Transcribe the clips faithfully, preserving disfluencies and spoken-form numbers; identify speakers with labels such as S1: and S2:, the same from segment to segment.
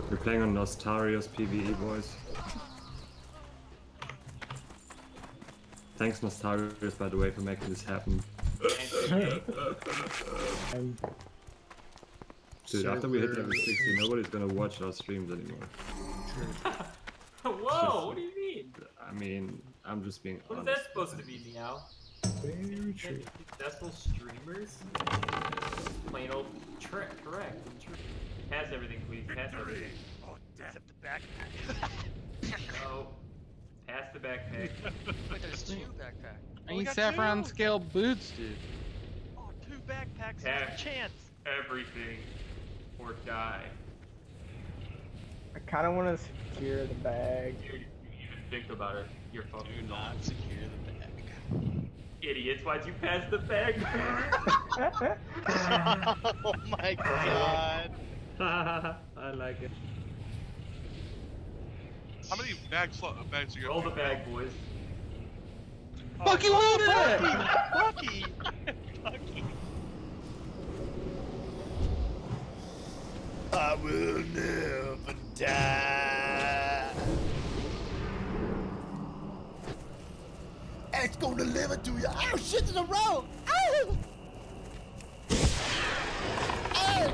S1: We're playing on Nostarios PvE, boys. Thanks, Nostarios, by the way, for making this happen. Dude, after we hit level sixty, nobody's gonna watch our streams anymore.
S2: Whoa, what do you mean?
S1: I mean, I'm just being
S2: What
S1: honest.
S2: is that supposed to mean, Meow?
S3: Very true.
S2: Successful streamers? Plain old trick, correct. True. Pass everything, please. Pass everything.
S4: Oh, except the backpack.
S2: No. Pass the backpack.
S4: Wait, there's two backpacks.
S5: I
S4: Oh, we
S5: need
S4: got
S5: saffron
S4: two.
S5: scale boots, dude.
S4: Oh, two backpacks.
S2: Yeah.
S4: There's a chance.
S2: Everything. Or die.
S6: I kind of want to secure the bag.
S2: Dude, you even think about it. You're fucking
S7: Do
S2: dumb.
S7: not secure the bag.
S2: Idiots, why'd you pass the bag?
S4: Oh my god.
S1: I like it.
S8: How many bags, bags are you
S2: Roll the bag, boys.
S5: Bucky loaded it!
S4: Bucky! Bucky!
S7: I will never die. It's gonna deliver to you. Oh shit, there's a road! Oh! Oh!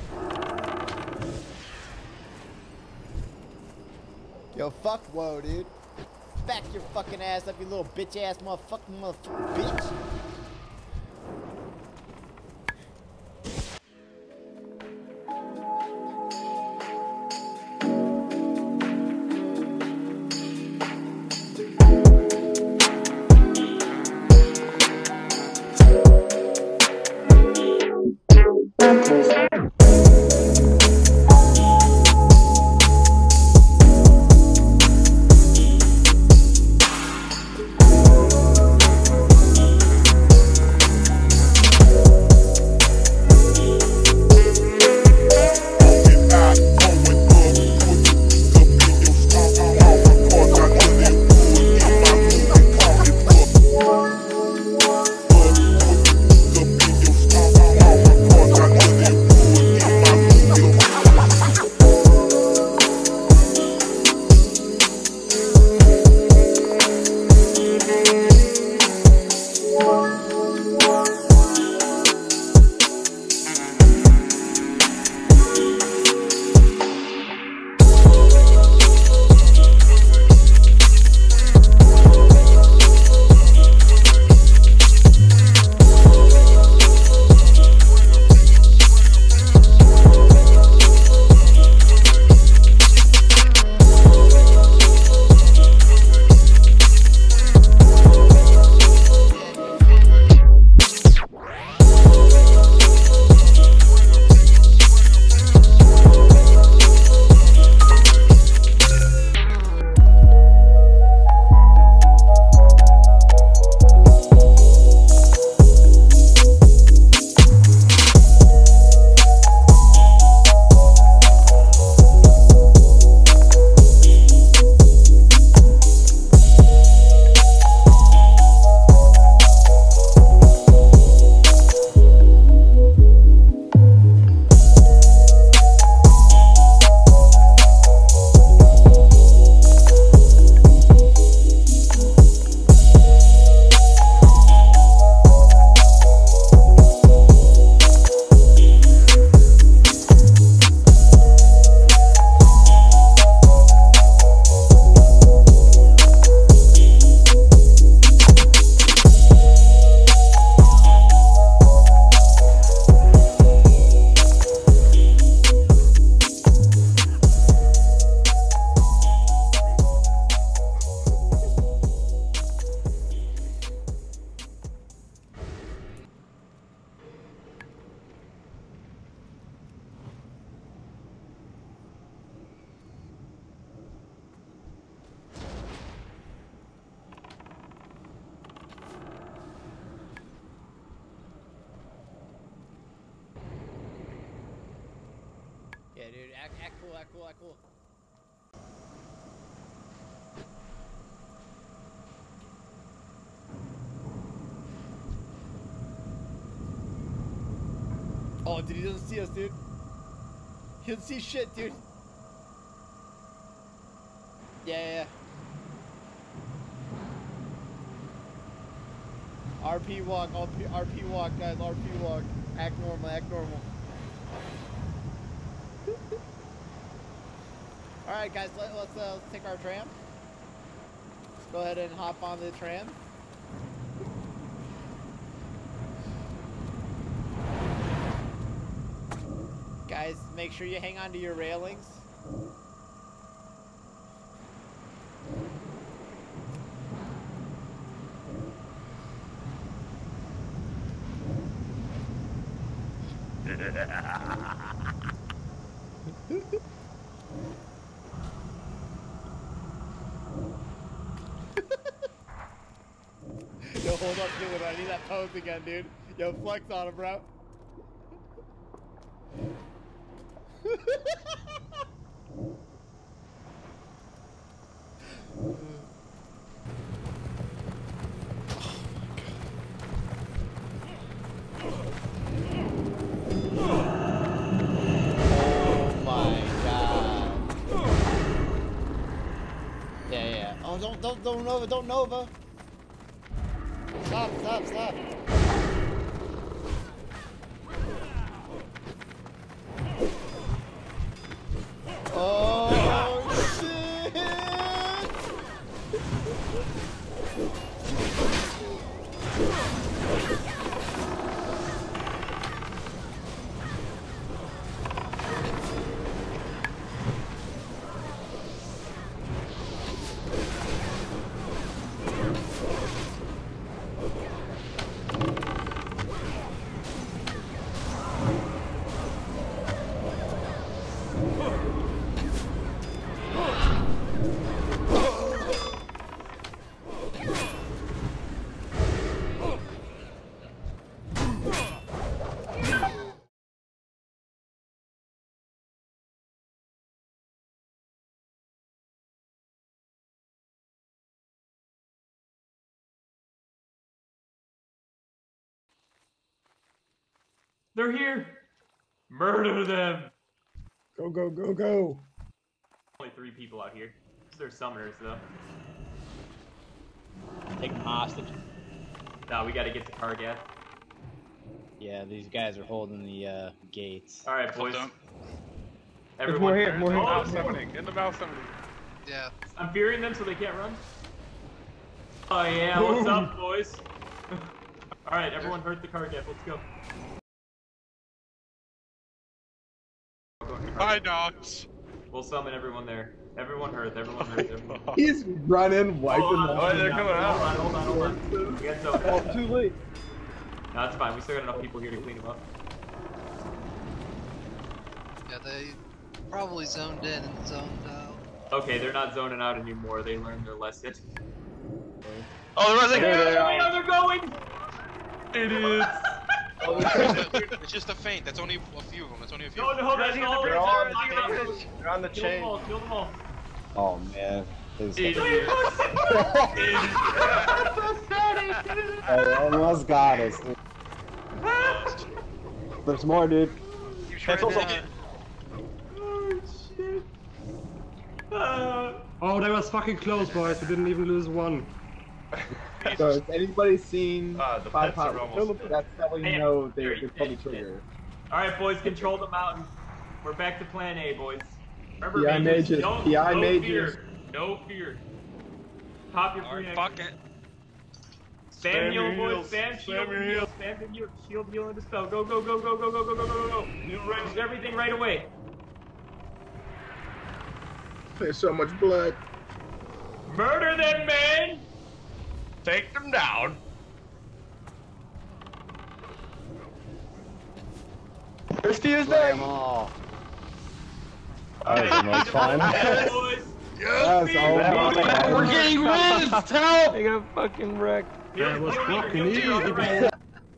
S7: Yo, fuck WoW, dude. Back your fucking ass up, you little bitch ass motherfucking motherfucking bitch. Yeah, dude, act, act cool, act cool, act cool. Oh, dude, he doesn't see us, dude. He doesn't see shit, dude. Yeah, yeah, yeah. R P walk, R P, R P walk, guys, R P walk. Act normal, act normal. Alright, guys, let, let's, uh, let's take our tram. Let's go ahead and hop on the tram. Guys, make sure you hang on to your railings. Yo, hold up, dude. I need that pose again, dude. Yo, flex on him, bro. Oh, don't, don't, don't Nova, don't Nova. Stop, stop, stop. Oh, shit.
S2: They're here! Murder them!
S6: Go, go, go, go.
S2: Only three people out here. They're summoners, though.
S3: Take them hostage.
S2: No, we gotta get to Kargath.
S3: Yeah, these guys are holding the uh, gates.
S2: Alright, boys.
S8: Hold
S2: Everyone,
S6: more here, more here.
S2: Oh,
S9: Mouse
S2: more.
S9: summoning. In the mouse summoning.
S4: Yeah.
S2: I'm fearing them so they can't run. Oh yeah, what's up, boys? Alright, everyone hurt the Kargath. Let's go.
S8: Bye, dogs.
S2: We'll summon everyone there. Everyone hurt, everyone hurt, everyone hurt.
S6: He's running, wiping
S2: Hold on,
S6: them.
S9: Oh, they're coming out.
S2: Hold on, hold on, hold on. We got zone.
S6: Oh, too late.
S2: No, it's fine. We still got enough people here to clean them up.
S4: Yeah, they probably zoned in and zoned out.
S2: Okay, they're not zoning out anymore. They learned their lesson.
S9: Oh, they're running.
S2: There they are. They're going.
S9: Idiots.
S10: It's just a feint. That's only a few of them. That's only a few.
S2: No, no, that's all.
S9: They're
S2: They're
S9: all
S2: all.
S9: They're on the
S2: Kill them
S9: chain.
S2: all. Kill them all.
S5: Oh man. I almost got us. Dude. There's more, dude.
S9: That's also.
S2: Oh shit. Uh,
S1: Oh, that was fucking close, boys. We didn't even lose one.
S6: So, has anybody seen
S9: Ah, the
S6: five
S9: pets are
S6: hot
S9: almost
S6: Philip?
S9: dead.
S6: That's telling you know they, they pulled the trigger.
S2: Alright, boys, control the mountain. We're back to plan A, boys. Remember,
S6: P I
S2: mages,
S6: mages,
S2: don't-
S6: P I
S2: no
S6: mages.
S2: fear. No fear. Pop your free
S10: Fuck it.
S2: Spam heal,
S9: your
S2: boys.
S9: heals.
S2: Spam
S9: Spam
S2: shield,
S9: your
S2: heal.
S9: heals.
S2: Spam the heal, shield, heal, and dispel. Go, go, go, go, go, go, go, go, go, go, go, go. New range, everything right away.
S6: There's so much blood.
S2: Murder them, man!
S9: Take them down.
S6: Thirsty is
S5: Play
S6: dead.
S5: 'em all. Alright, that's fine.
S2: Yeah, boys.
S5: Yes, oh my.
S9: We're getting rinsed. Help!
S6: They got fucking wrecked.
S1: That was
S2: Heal meter,
S1: fucking
S2: heal meter
S1: easy,
S2: on the
S1: bro.
S2: right.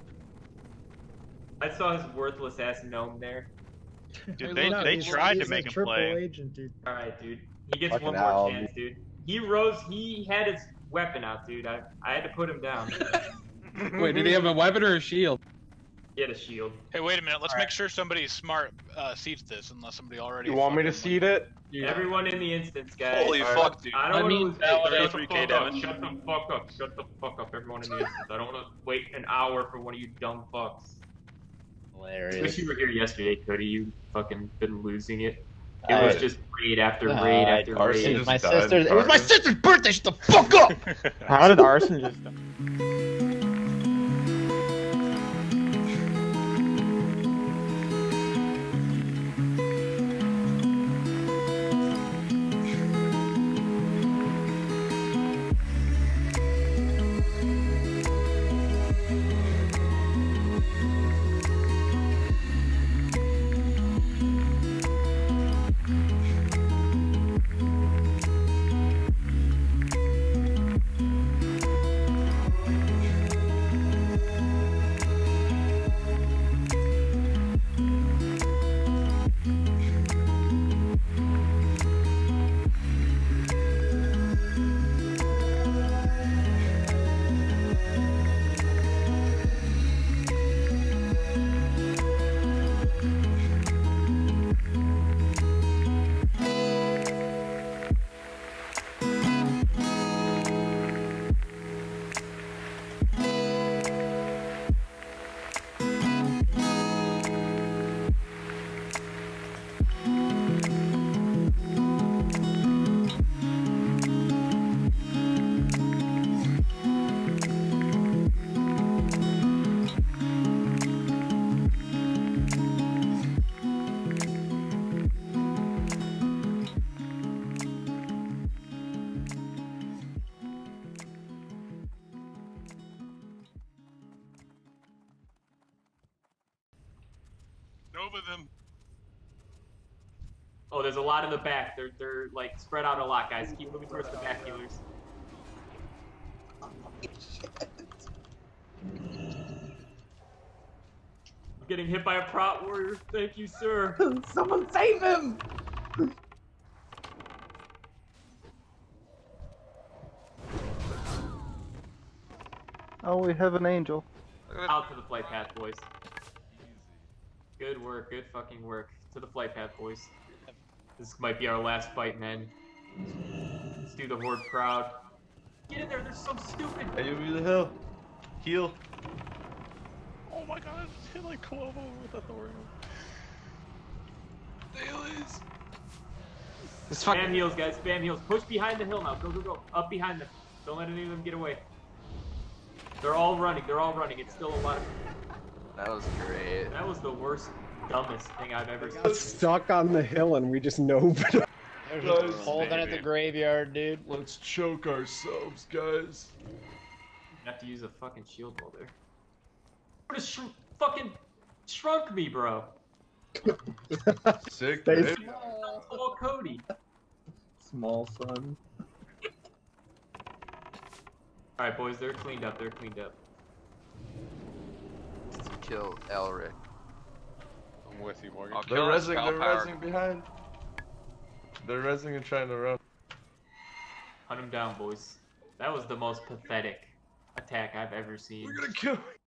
S2: I saw his worthless ass gnome there.
S10: Dude, they, they tried to make him play.
S6: Agent, dude.
S2: Alright, dude. He gets
S5: Fucking
S2: one more
S5: owl,
S2: chance, dude. He rose, he had his weapon out, dude. I, I had to put him down.
S9: Wait, did he have a weapon or a shield?
S2: He had a shield.
S10: Hey, wait a minute. Let's make sure somebody smart uh, seats this, unless somebody already.
S9: You want me to
S10: fucking,
S9: seed it?
S2: Everyone in the instance, guys.
S10: Holy
S2: Alright,
S10: fuck, dude.
S2: I don't
S9: I
S2: want
S9: mean,
S2: to
S9: validate
S2: shut the
S10: three K
S2: fuck up.
S10: damage.
S2: Shut the fuck up. Shut the fuck up, everyone in the instance. I don't want to wait an hour for one of you dumb fucks.
S3: Hilarious.
S2: Wish you were here yesterday, Cody. You fucking been losing it. It
S3: I-
S2: was just raid after
S3: Uh,
S2: raid after
S5: Arson
S3: It
S2: raid.
S3: was my
S5: just died,
S3: sister's. It was my
S5: Arson.
S3: sister's birthday. Shut the fuck up.
S6: How did Arson just die?
S8: Nova them.
S2: Oh, there's a lot in the back. They're they're like spread out a lot, guys. Keep moving towards the back, healers. I'm getting hit by a prot warrior. Thank you, sir.
S6: Someone save him! Oh, we have an angel.
S2: Out to the flight path, boys. Good work. Good fucking work. To the flight path, boys. This might be our last fight, man. Let's do the horde proud. Get in there. They're so stupid.
S5: Hey, you the hill. Heal.
S8: Oh my god, I just hit like twelve over with authority. Dailies.
S2: Spam heals, guys. Spam heals. Push behind the hill now. Go, go, go. Up behind them. Don't let any of them get away. They're all running. They're all running. It's still a lot of...
S11: That was great.
S2: That was the worst, dumbest thing I've ever seen.
S12: Got stuck on the hill and we just noped.
S3: They're just holding at the graveyard, dude.
S5: Let's choke ourselves, guys.
S2: You have to use a fucking shield wall there. What a sh fucking shrunk me, bro.
S5: Sick,
S6: Stay
S5: baby.
S2: Oh, Cody.
S6: Small son.
S2: Alright, boys, they're cleaned up. They're cleaned up.
S11: Kill Elric.
S9: I'm with you, Morgan.
S11: I'll
S5: They're
S11: kill
S5: resing,
S11: Spell
S5: they're
S11: Power.
S5: resing behind. They're resing and trying to run.
S2: Hunt them down, boys. That was the most pathetic attack I've ever seen.
S5: We're gonna kill